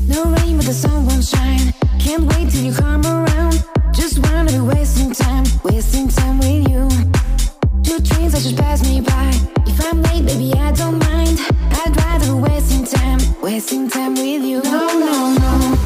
No rain, but the sun won't shine. Can't wait till you come around. Just wanna be wasting time with you. Two trains that just pass me by. If I'm late, baby, I don't mind. I'd rather be wasting time with you. No, no, no.